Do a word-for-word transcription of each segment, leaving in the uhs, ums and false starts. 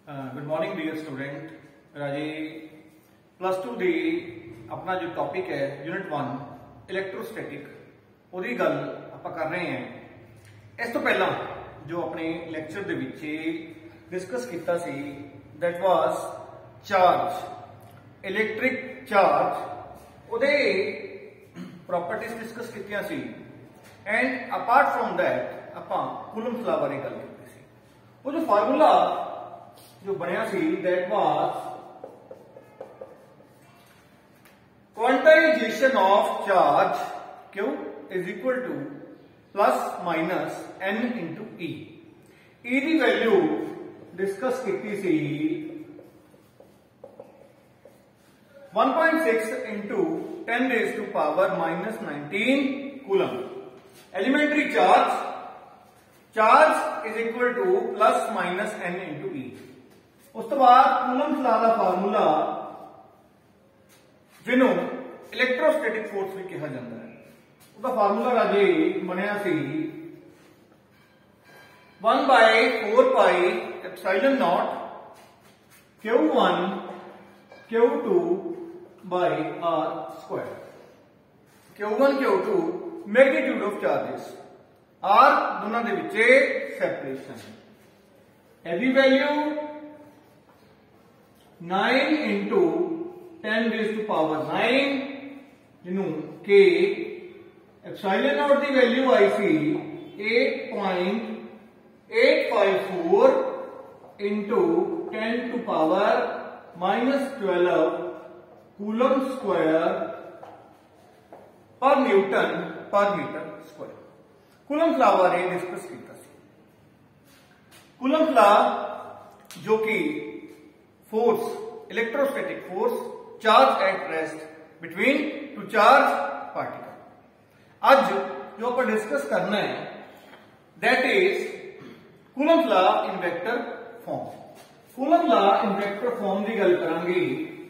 Good morning dear student. राजे plus two दी अपना जो टॉपिक है यूनिट वन इलेक्ट्रोस्टैटिक ਉਹਦੀ गल ਆਪਾਂ कर रहे हैं। इस तो पहला जो अपने लैक्चर ਦੇ ਵਿੱਚ डिस्कस ਕੀਤਾ ਸੀ that was charge electric charge ਉਹਦੇ प्रॉपर्टीज डिस्कस ਕੀਤੀਆਂ ਸੀ एंड अपार्ट फ्रॉम दैट ਆਪਾਂ कूलम्ब लॉ बारे गल ਕੀਤੀ ਸੀ। वो जो फार्मूला जो बनया सी that was quantization of charge Q is equal to plus minus n into E। E की वैल्यू डिस्कस की सी one point six into ten raised to power minus nineteen coulomb. Elementary charge charge is equal to plus minus n into E। उस तो बाद Coulomb law का formula जिन्हों electrostatic force भी कहा जाता है उसका फार्मूला राजे बनया सी one by four pi epsilon naught Q one Q two by are square. Q one Q two magnitude of charges R दोनों के विचे सेपरेशन एवी value nine into ten raise to power nine जिन्हों के epsilon naught की value आई सी eight point eight five four into ten to power minus twelve coulomb square per newton per metre square. Coulomb law बारे discuss किया। Coulomb law जो कि force electrostatic force charge at rest between two charge particle. आज जो आप discuss करना है that is Coulomb law in vector form. Coulomb law in vector form की गल करांगे।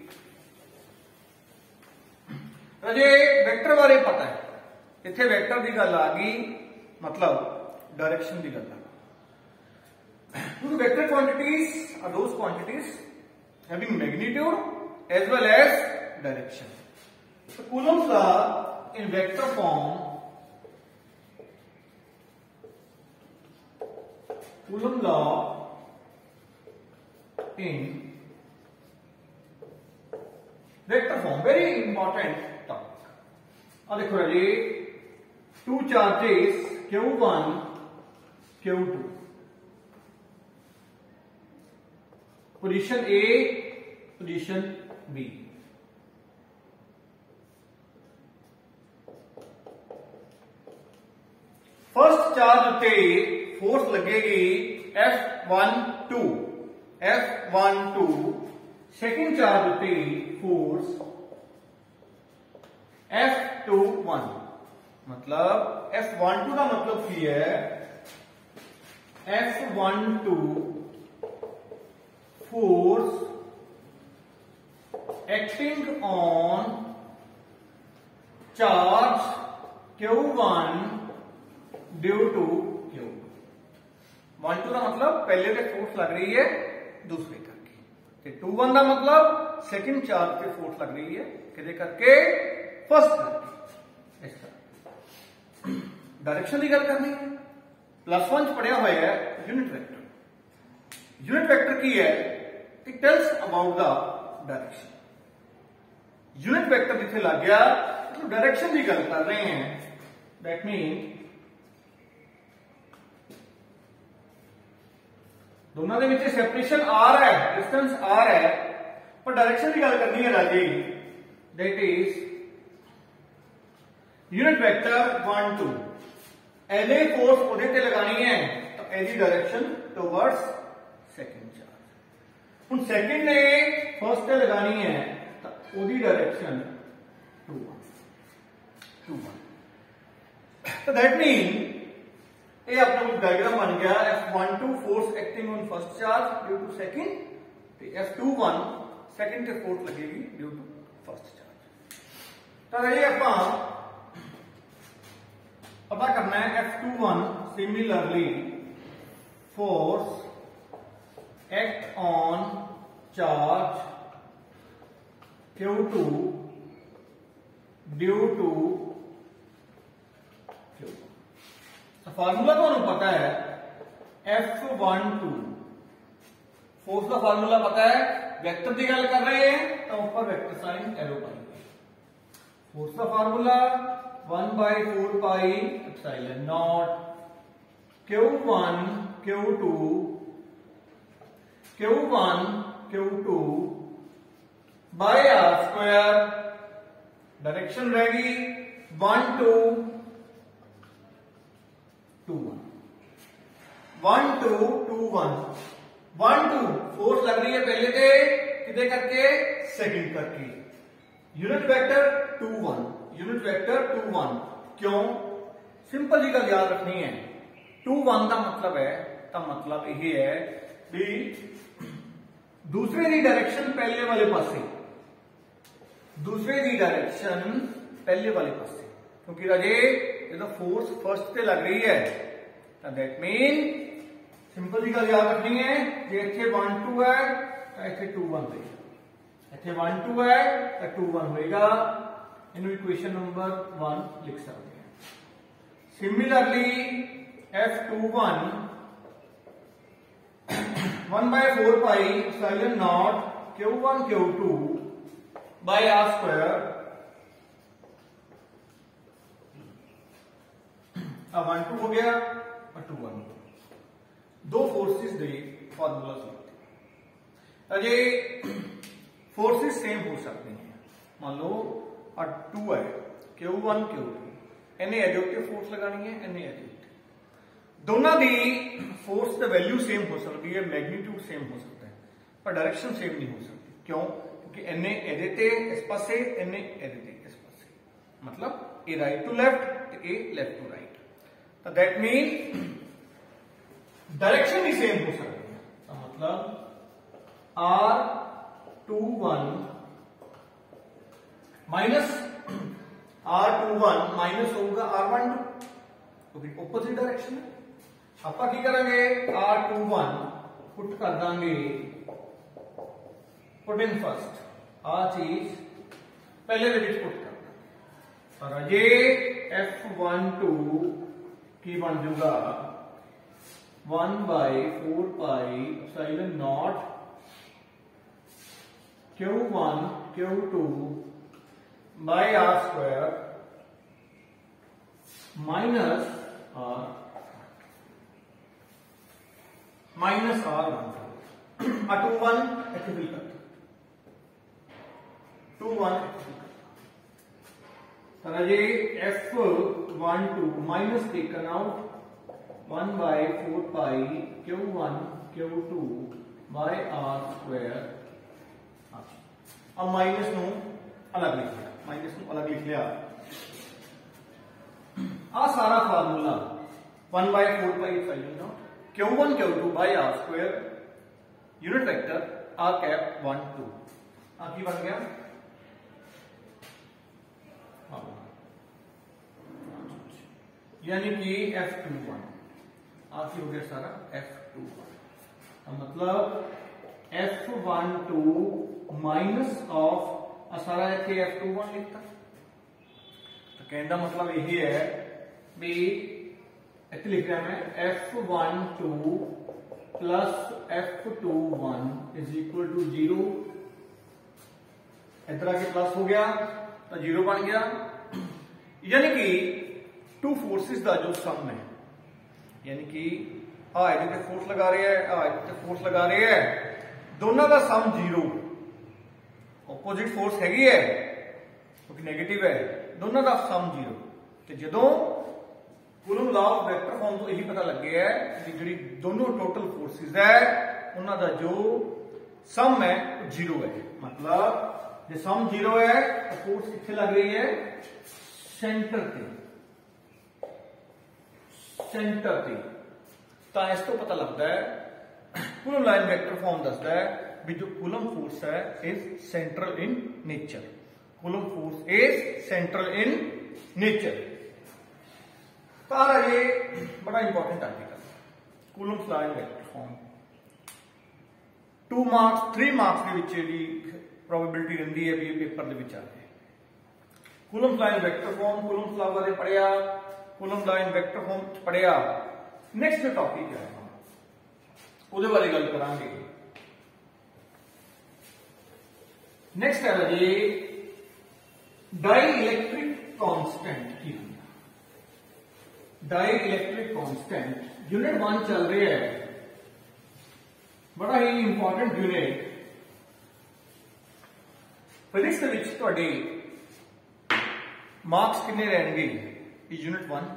राजे वेक्टर बारे पता है इत्थे वेक्टर की गल आ गई मतलब डायरेक्शन की गल आ गई। Vector quantities are those quantities having magnitude as well as direction. So Coulomb's law in vector form, Coulomb law in vector form, very important topic. अब देखो राजे two charges Q one Q two position A position B. First charge उत्ते force लगेगी F one two F one two. Second charge उत्ते force F two one. मतलब F one two का मतलब की है F one two force acting on charge Q one due to Q one two का मतलब पहले के फोर्स लग रही है दूसरे करके। टू वन का मतलब सेकंड चार्ज पे फोर्स लग रही है किसे करके फर्स्ट करके। इस तरह डायरेक्शन की गल करनी है। प्लस वन च पढ़िया हुआ है यूनिट वेक्टर। यूनिट वेक्टर की है it tells about the direction। Unit vector जिथे लग गया तो डायरेक्शन की गल कर रहे हैं। दैट मीन दोनों के बीच सेपरेशन आर है डिस्टेंस आर है पर डायरेक्शन की गल करनी है राजी। That is unit vector one two एने फोर्स उहदे ते लगानी है तो एदी डायरेक्शन टुवर्ड्स सेकंड चार्ज। हुण सेकंड ने फर्स्ट ते लगानी है तो ओदी direction two one two one. तो दैट मीन ये अपना कुछ डायग्राम बन गया F one two force acting on first charge due to second F two one second ते फोर्स लगेगी ड्यू टू फर्स्ट चार्ज। तो ये आपां पता करना है F two one similarly force act on charge Q two due to Q। तो फार्मूला तो हमें पता है F वन टू, फोर्स का फार्मूला पता है, वेक्टर की गल कर रहे हैं तो ऊपर वेक्टर साइन एरो पाएंगे। फोर्स का formula one by four pi epsilon naught Q one Q two Q one Q two by are square, direction रहेगी one two two one, one two two one, one two force लग रही है पहले से कितने करके second करके, unit vector two one, unit vector two one. क्यों? सिंपल जी गल याद रखनी है, टू वन का मतलब है का मतलब यह है भी दूसरे की डायरेक्शन पहले वाले पासे, दूसरे की डायरेक्शन पहले वाले पासे, क्योंकि राजे जो फोर्स फर्स्ट पे लग रही है तो दैट मीन सिंपल जी गल याद रखनी है, जे इथे वन टू है तो इथे टू वन होगा, इथे वन टू है तो टू वन होगा, इन इक्वेशन नंबर वन लिख सकते हैं। Similarly F two one one by four pi epsilon naught Q one Q two by are square, अब वन टू हो गया और टू वन, दो फोर्सेस दे फॉर्मूला से अजय फोर्सेस सेम हो सकते हैं। मान लो और टू है क्यू वन क्यू टू, इन्हें एज उत्ते फोर्स लगानी है, इन्हें एज उत्ते, दोनों की फोर्स की वैल्यू सेम हो सकती है, मैग्नीट्यूड सेम हो सकता है, पर डायरेक्शन सेम नहीं हो सकती। क्यों? क्योंकि इन्हें एजे ते इस पासे, इन्हें एजे ते इस पासे, मतलब ए राइट टू लेफ्ट, ए लेफ्ट टू राइट, तो दैट मीन डायरेक्शन भी सेम हो सकती है। तो मतलब R two one minus R two one minus होगा आर वन टू, क्योंकि ऑपोजिट डायरेक्शन है। आप की करेंगे आर टू वन पुट कर देंगे, पुट इन फर्स्ट आ चीज पहले दे विच पुट कर देंगे, और ये एफ वन टू की बन जाऊगा one by four pi epsilon naught Q one Q two by are square minus R minus R one, आ टू वन एक्टिविल करता, टू वन तरह ये F one two minus taken out one by four pi Q one Q two by are square. अब minus नो अलग लिख लिया, माइनस नो अलग लिख लिया, आ सारा formula one by four pi epsilon naught Q one Q two by are square unit vector R cap one two, आ की बन गया यानी कि एफ टू वन, आखिर हो गया सारा एफ टू वन, मतलब F one two minus of सारा इतने एफ टू वन लिखता, तो कहने का मतलब यही है भी इतने लिख रहा मैं F one two plus F two one is equal to zero, इधर आके प्लस हो गया तो जीरो बन गया, यानी कि टू फोर्सेस का जो सम है, यानी कि आ इधर फोर्स लगा रहे हैं, आ इधर फोर्स लगा रहे हैं, दोनों का सम जीरो, ऑपोजिट फोर्स हैगी है क्योंकि नेगेटिव है, दोनों का सम जीरो, तो जो Coulomb law of vector form तो यही पता लग गया है कि जी दोनों टोटल फोर्सेस है उन्होंने जो सम है वो जीरो है, मतलब जो सम जीरो है तो फोर्स कितने लग रही है सेंटर से, सेंटर से, तो इस तो पता लगता है कूलम लाइन वेक्टर फॉर्म दसता है भी जो कूलम फोर्स है is central in nature, Coulomb force is central in nature. तारा ये बड़ा इंपॉर्टेंट आर्टिकल कूलम लाइन vector form, two marks three marks के विच जी प्रोबेबिलिटी रहिंदी है भी पेपर दे विच आ जाए। Coulomb's law in vector form, Coulomb's law बारे पढ़िया, Coulomb's law in vector form पढ़िया। नेक्स्ट जो टॉपिक है ਉਹਦੇ ਬਾਰੇ ਗੱਲ ਕਰਾਂਗੇ। नेक्स्ट है जी डाई इलेक्ट्रिक कांस्टेंट की dielectric constant unit one चल रही है, बड़ा ही इंपॉर्टेंट यूनिट। फिजिक्स के विच तुहाडे मार्क्स कितने रहेंगे? Unit one,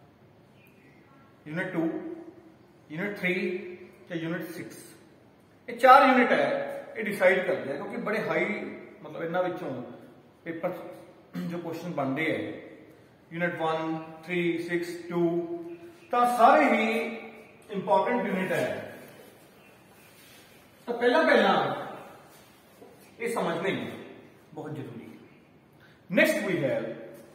unit two, unit three या यूनिट सिक्स। ये चार यूनिट है, ये डिसाइड करते हैं क्योंकि बड़े हाई मतलब इन्हां विचों पेपर जो क्वेश्चन बनते हैं unit one, three, six, two, तो सारे ही इंपॉर्टेंट यूनिट है। तो पहला पहला ये समझने बहुत जरूरी है। Next we have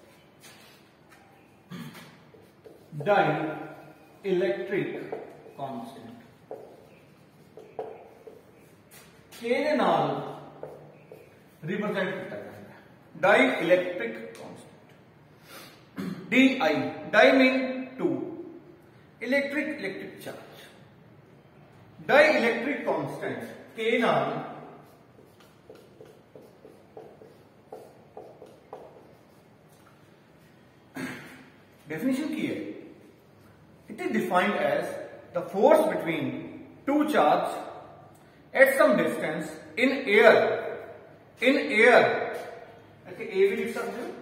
dielectric constant. के नाल रिप्रेजेंट किया जाता है dielectric constant. D I, di mean two, electric electric charge. Dielectric constant के नाल डेफिनेशन की है, it is defined as the force between two charge at some distance in air, in air, okay, A भी लिख सकते हो,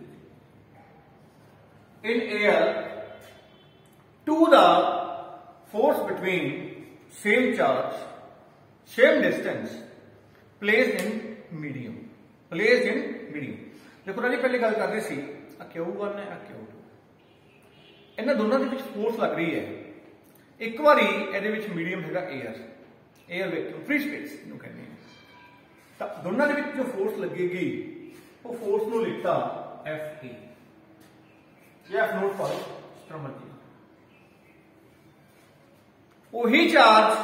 in air to the force between same charge, same distance, placed in medium, placed in medium। देखो राजी पहले गल कर रहे सी आ क्यू वन है, आ क्यू टू, इन्हां दोनों दे विच फोर्स लग रही है। एक बारी इहदे विच मीडियम हैगा air, air vacuum free space इनू कहते हैं। तो दोनों के जो फोर्स लगेगी वो फोर्स को लिखता एफ ए या एफ नोट फॉर स्ट्रमर्जी। वही चार्ज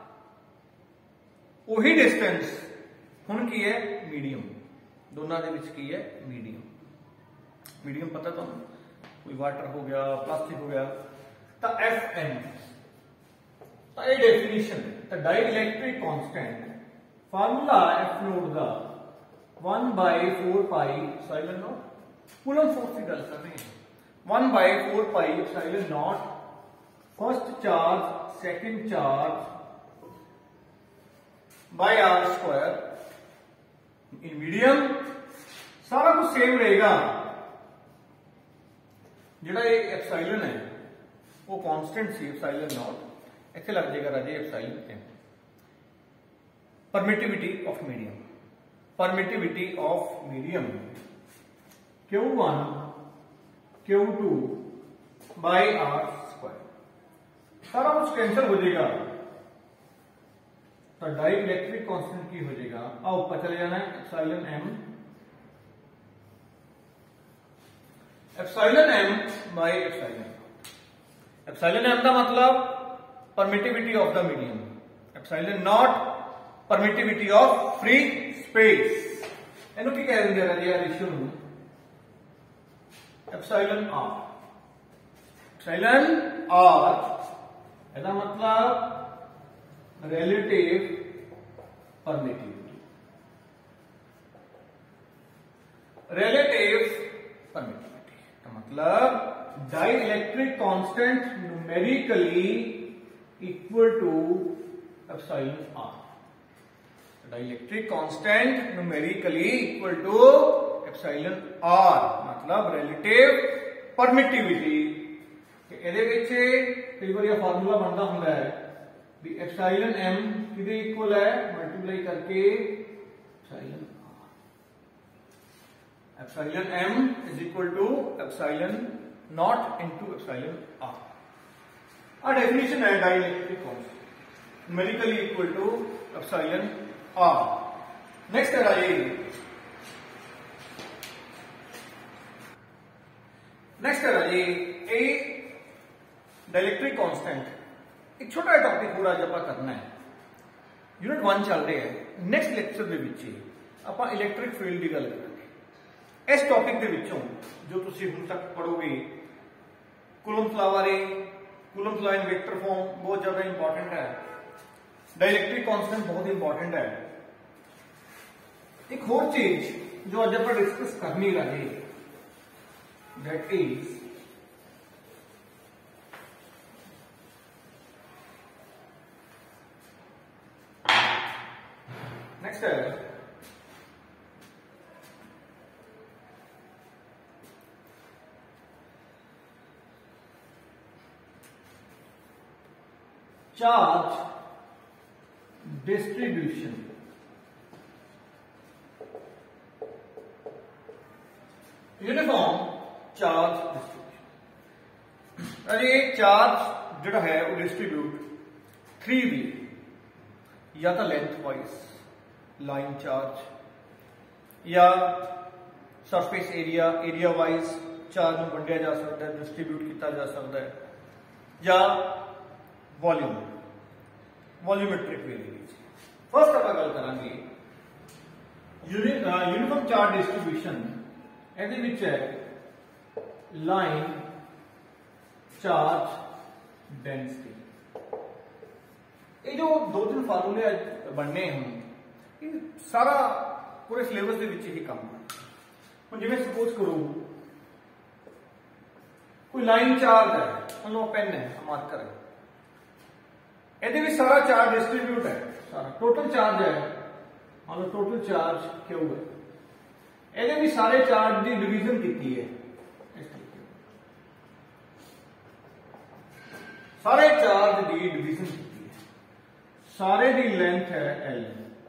वही डिस्टेंस हुण की है मीडियम, दोनों के विच की है मीडियम। मीडियम पता तो कोई वाटर हो गया, प्लास्टिक हो गया, तो एफ एन ये डेफिनेशन है। Dielectric constant formula F nought का one by four pi epsilon nought, coulomb force की गल कर रहे हैं, one by four pi epsilon nought first charge second charge by are square in medium. सारा कुछ सेम रहेगा, जिहड़ा ये एप्सिलॉन है वो कांस्टेंट सी एप्सिलॉन नॉट, इत्थे लग जाएगा राजे epsilon M. Permittivity of medium, permittivity of medium q one Q two by are square, सारा कुछ कैंसिल हो जाएगा। तो डाई इलेक्ट्रिक कांस्टेंट की हो जाएगा, आओ ऊपर चले जाना है epsilon m, epsilon m by epsilon. Epsilon m का मतलब permittivity of the medium, epsilon nought permittivity of free space. इनू की कह देंगे राजी रेशियो नू एप्सिलॉन आर, एप्सिलॉन आर इसका मतलब रिलेटिव परमिटिविटी, रिलेटिव परमिटिविटी का मतलब dielectric constant numerically equal to epsilon r. Dielectric constant numerically equal to epsilon r मतलब रिलेटिव परमिटिविटी। ਇਹਦੇ ਵਿੱਚ ਕਈ ਵਾਰ ਇਹ ਫਾਰਮੂਲਾ ਬਣਦਾ ਹੁੰਦਾ ਹੈ ਵੀ एप्सिलॉन m ਕਿਹਦੇ ਇਕੁਅਲ ਹੈ, ਮਲਟੀਪਲਾਈ ਕਰਕੇ epsilon r, epsilon m is equal to epsilon nought into epsilon r। आ डेफिनेशन है dielectric constant numerically equal to epsilon R। Next है राजी नेक्स्ट है राजी ए डाइलेक्ट्रिक कांस्टेंट। एक छोटा टॉपिक पूरा जब करना है यूनिट वन चल रहे हैं। नैक्सट लैक्चर ਦੇ ਵਿੱਚ ਆਪਾਂ ਇਲੈਕਟ੍ਰਿਕ ਫੀਲਡ ਦੀ ਗੱਲ ਕਰਾਂਗੇ। ਇਸ ਟੌਪਿਕ ਦੇ ਵਿੱਚੋਂ ਜੋ ਤੁਸੀਂ ਹੁਣ ਤੱਕ ਪੜੋਗੇ ਕੂਲੰਬਸ ਲਾ ਬਾਰੇ, ਕੂਲੰਬਸ ਲਾ ਇਨ ਵੈਕਟਰ ਫਾਰਮ ਬਹੁਤ ਜ਼ਿਆਦਾ ਇੰਪੋਰਟੈਂਟ ਹੈ। डाइलेक्ट्रिक कांस्टेंट बहुत इंपॉर्टेंट है। एक और चीज जो आज आप डिस्कस करनी रही दैट इज नेक्स्ट है charge distribution. Uniform charge distribution. अरे चार्ज जो है वो डिस्ट्रीब्यूट थ्री वे, या तो लेंथ वाइज लाइन चार्ज या surface area area wise charge में वंडिया जा सकता है, डिस्ट्रीब्यूट किया जा सकता है, या वॉल्यूम वॉल्यूमेट्रिक वे। फर्स्ट आप गल करांगे यूनिफॉर्म चार्ज डिस्ट्रीब्यूशन। ਇਹਦੇ ਵਿੱਚ ਹੈ लाइन चार्ज डेंसिटी। ये जो दो तीन फार्मूले बनने हैं ये सारा पूरे सिलेबस के विच ही काम है। हुण जिवें सपोज करो कोई लाइन चार्ज है, मान लो पेन है, मार्कर है, ਇਹਦੇ ਵਿੱਚ ਸਾਰਾ चार्ज डिस्ट्रीब्यूट है, सारा टोटल चार्ज है, मान लो टोटल चार्ज क्यू है, ਇਹਦੇ ਵੀ सारे चार्ज की डिवीजन की है, सारे चार्ज की डिवीजन की है, सारे की लेंथ है एल,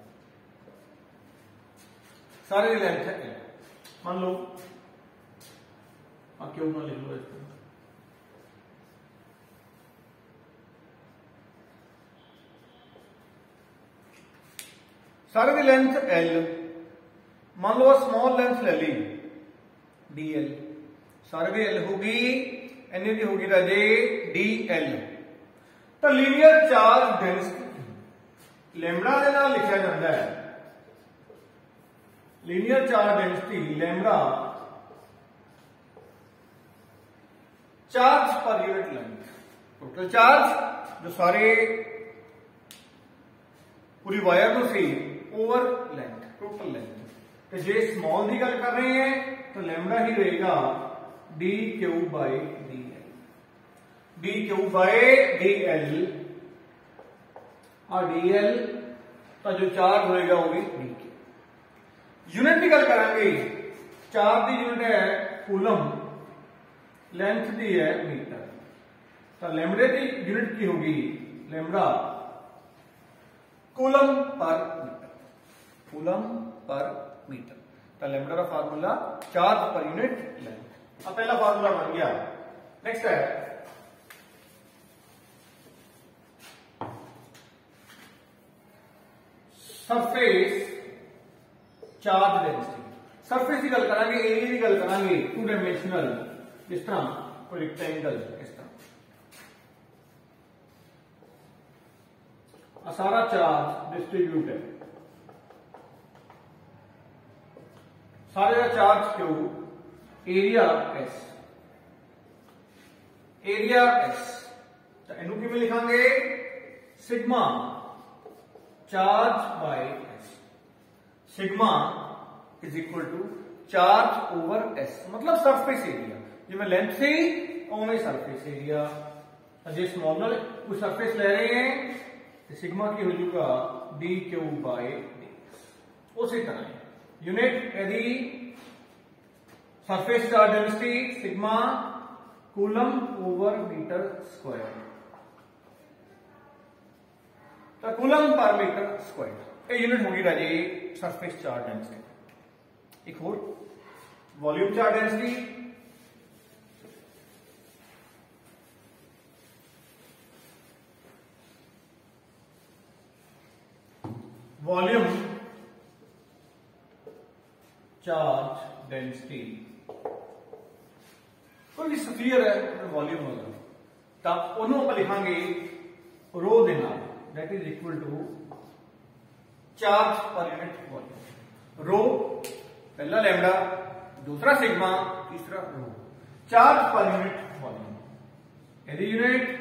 सारे की लेंथ है एल। मान लो आ क्यों ना लिख लो इसको, सारे की लेंथ एल, मान लो स्मॉल लेंथ ले ली डी एल, सारे की एल होगी, इन्हें की होगी राजे डी एल। तो लीनियर चार्ज डेंसिटी लैम्बडा के नाल लिखा जाता है, linear charge density lambda charge per unit length. Total charge जो सारे पूरी वायर में सी ओवर लेंथ, टोटल लेंथ। तो जे स्मॉल की गल कर रहे हैं तो लैम्बडा ही रहेगा D Q by D L, D Q by D L. और डी एल का जो चार्ज होगा वो भी डी क्यू। यूनिट की गल करेंगे, चार्ज की यूनिट है कूलम, लेंथ की है मीटर। तो लैम्बडे की यूनिट की होगी lambda coulomb per metre, coulomb per metre. तो लैम्बडा का formula charge per unit length. अब पहला फार्मूला बन गया। नेक्स्ट है सरफेस चार्ज डेंसिटी। सरफेस की गल करांगे, एरिया की गल करांगे, टू डायमेंशनल, इस तरह कोई रेक्टेंगल इस तरह, सारा चार्ज डिस्ट्रीब्यूट है, सारे का charge Q, area S, area S. तो इनू किवें लिखांगे, sigma charge by S, sigma is equal to charge over S, मतलब सरफेस एरिया। जिवें लेंथ सी उवें सरफेस एरिया। जो स्मॉल कोई सरफेस ले रहे हैं तो सिग्मा की हो जाएगा डी क्यू बाय डी। उसी तरह यूनिट यदि surface charge density sigma coulomb over metre square, तो कूलम पर मीटर स्क्वायर ये यूनिट होगी राजे सरफेस चार्ज डेंसिटी। एक और volume charge density, volume charge density. कोई भी स्फीयर है वॉल्यूम होगा तो उन्होंने आप लिखांगे रो दे नाल, that is equal to charge per unit volume. Rho पहला लैम्डा, दूसरा सिग्मा, तीसरा rho. Charge per unit volume, यदि unit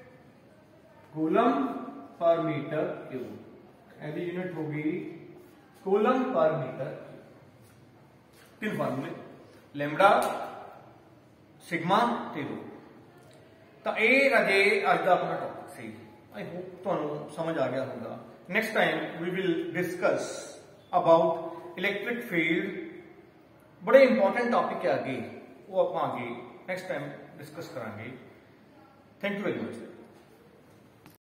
coulomb per metre cube, यदि यूनिट होगी कूलम पर मीटर क्यूब। तीन फार्मूले, लैम्डा, सिग्मा ते रो। तो ਇਹ ਅਜੇ ਅੱਜ ਦਾ ਆਪਣਾ ਟੌਪਿਕ ਸੀ। आई होप ਤੁਹਾਨੂੰ समझ आ गया होगा। Next time we will discuss about electric field. बड़े इंपॉर्टेंट टॉपिक है आगे, वो आप आगे नेक्स्ट टाइम डिस्कस करांगे। Thank you very much.